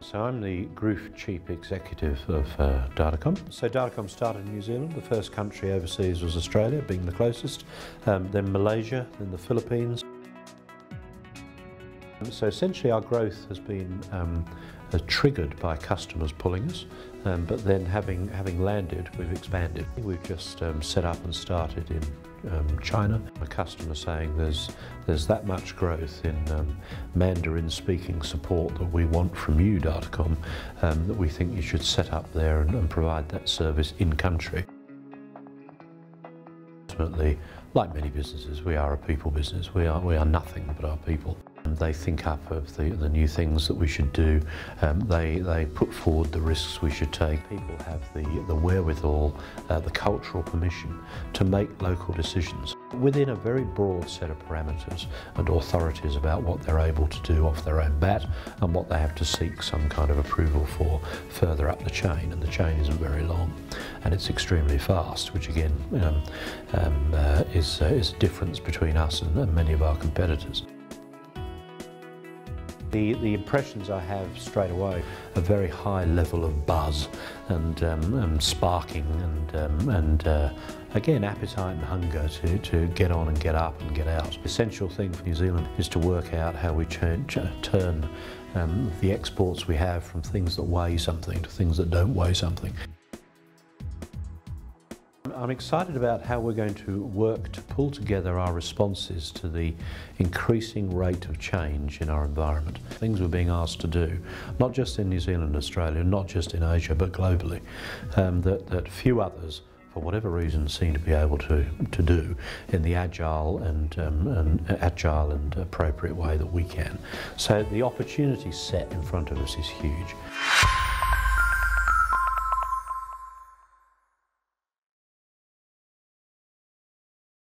So I'm the Group Chief Executive of Datacom. So Datacom started in New Zealand. The first country overseas was Australia, being the closest, then Malaysia, then the Philippines. So essentially our growth has been triggered by customers pulling us, but then having landed, we've expanded. We've just set up and started in China. A customer saying there's that much growth in Mandarin speaking support that we want from you, Datacom, that we think you should set up there and provide that service in country. Ultimately, like many businesses, we are a people business. We are nothing but our people. They think up of the new things that we should do. They put forward the risks we should take. People have the wherewithal, the cultural permission to make local decisions within a very broad set of parameters and authorities about what they're able to do off their own bat and what they have to seek some kind of approval for further up the chain. And the chain isn't very long and it's extremely fast, which again is a difference between us and many of our competitors. The impressions I have straight away, a very high level of buzz and sparking and again appetite and hunger to get on and get up and get out. The essential thing for New Zealand is to work out how we turn the exports we have from things that weigh something to things that don't weigh something. I'm excited about how we're going to work to pull together our responses to the increasing rate of change in our environment. Things we're being asked to do, not just in New Zealand and Australia, not just in Asia, but globally, that few others, for whatever reason, seem to be able to do in the agile and appropriate way that we can. So the opportunity set in front of us is huge.